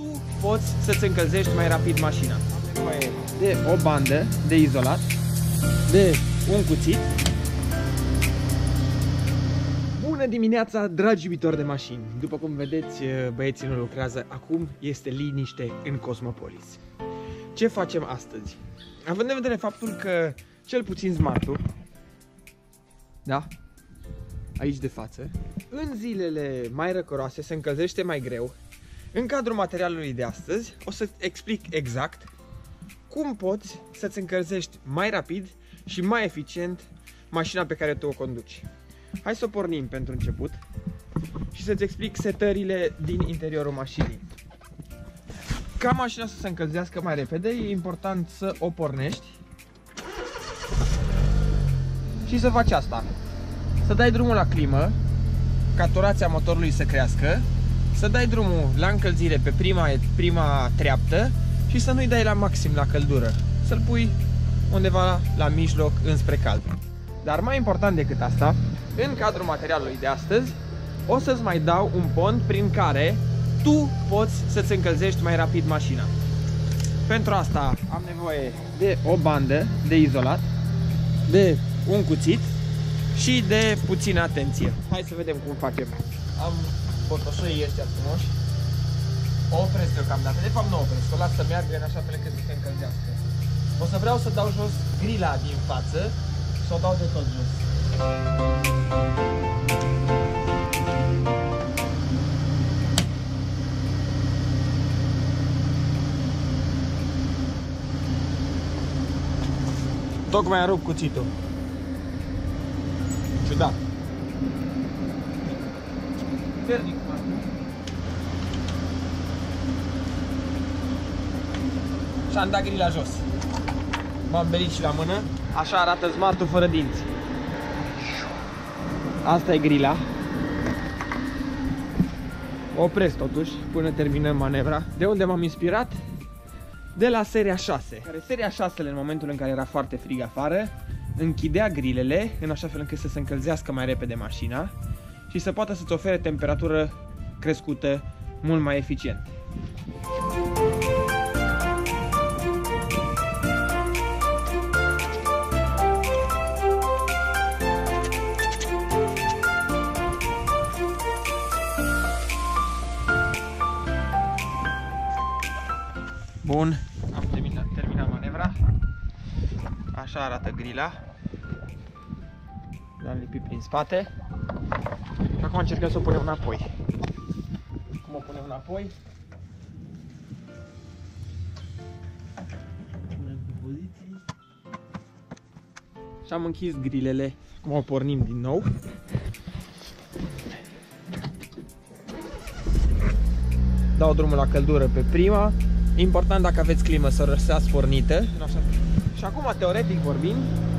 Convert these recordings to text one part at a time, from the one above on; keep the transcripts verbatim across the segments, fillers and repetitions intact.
tu poți să-ți încălzești mai rapid mașina. Am nevoie de o bandă de izolat, de un cuțit. Bună dimineața, dragi iubitori de mașini! După cum vedeți, băieții nu lucrează, acum este liniște în Cosmopolis. Ce facem astăzi? Având în vedere faptul că cel puțin Smartul, da, aici de față, în zilele mai răcoroase se încălzește mai greu, în cadrul materialului de astăzi o să explic exact cum poți să-ți încălzești mai rapid și mai eficient mașina pe care tu o conduci. Hai să o pornim pentru început și să-ți explic setările din interiorul mașinii. Ca mașina să se încălzească mai repede, e important să o pornești și să faci asta. Să dai drumul la climă, ca turația motorului să crească, să dai drumul la încălzire pe prima, prima treaptă și să nu-i dai la maxim la căldură. Să-l pui undeva la, la mijloc înspre cald. Dar mai important decât asta, în cadrul materialului de astăzi, o să-ți mai dau un pont prin care tu poți să-ți încălzești mai rapid mașina. Pentru asta am nevoie de o bandă de izolat, de un cuțit și de puțină atenție. Hai să vedem cum facem. Am botoșoii ăștia frumoși. O opresc deocamdată. De fapt nu o opresc, o las să meargă în așa fel încât să se încălzească. O să vreau să dau jos grila din față și o dau de tot jos. Tocmai am rupt cuțitul. Ciudat. Vernic. Și am dat grila jos. M-am belit și la mână. Așa arată Smartul fără dinți. Asta e grila. Opresc totuși până terminăm manevra. De unde m-am inspirat? De la seria șase. Care seria șase, în momentul în care era foarte frig afară, închidea grilele în așa fel încât să se încălzească mai repede mașina și să poată să-ți ofere temperatură crescută mult mai eficient. Bun, am terminat, terminat manevra. Așa arată grila. L-am lipit prin spate. Și acum încercăm să o punem înapoi. Cum o punem înapoi? Punem pe poziții. Și am închis grilele. Acum o pornim din nou. Dau drumul la căldură pe prima. Important, dacă aveți climă, să o lăsați pornită. Și acum, teoretic vorbind,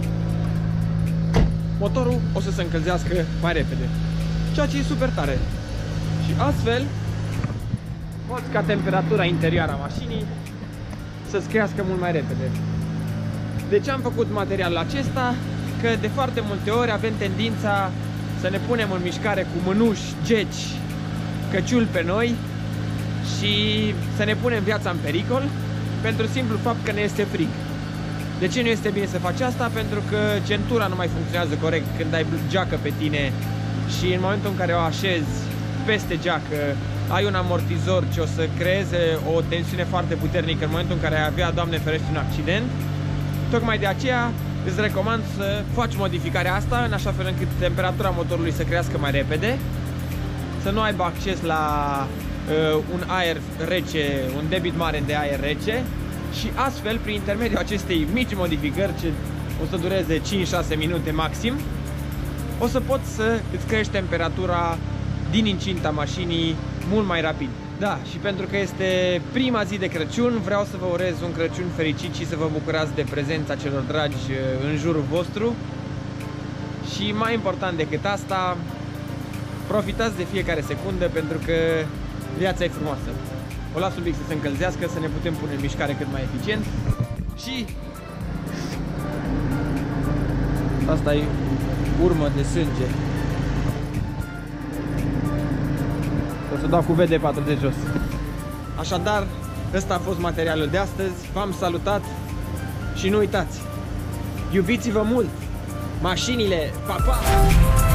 motorul o să se încălzească mai repede, ceea ce e super tare. Și astfel poți ca temperatura interioară a mașinii să-ți crească mult mai repede. De ce am făcut materialul acesta? Că de foarte multe ori avem tendința să ne punem în mișcare cu mânuși, geci, căciuli pe noi și să ne punem viața în pericol pentru simplu fapt că ne este frig. De ce nu este bine să faci asta? Pentru că centura nu mai funcționează corect când ai geacă pe tine și în momentul în care o așezi peste geacă ai un amortizor ce o să creeze o tensiune foarte puternică în momentul în care ai avea, Doamne ferește, un accident. Tocmai de aceea îți recomand să faci modificarea asta în așa fel încât temperatura motorului să crească mai repede, să nu aibă acces la uh, un aer rece, un debit mare de aer rece. Și astfel, prin intermediul acestei mici modificări, ce o să dureze cinci șase minute maxim, o să poți să îți crești temperatura din incinta mașinii mult mai rapid. Da, și pentru că este prima zi de Crăciun, vreau să vă urez un Crăciun fericit și să vă bucurați de prezența celor dragi în jurul vostru. Și mai important decât asta, profitați de fiecare secundă, pentru că viața e frumoasă. O las un pic să se încălzească, să ne putem pune în mișcare cât mai eficient. Și asta e urmă de sânge. O să dau cu V D patruzeci jos. Așadar, ăsta a fost materialul de astăzi. V-am salutat și nu uitați, iubiți-vă mult! Mașinile, pa, pa!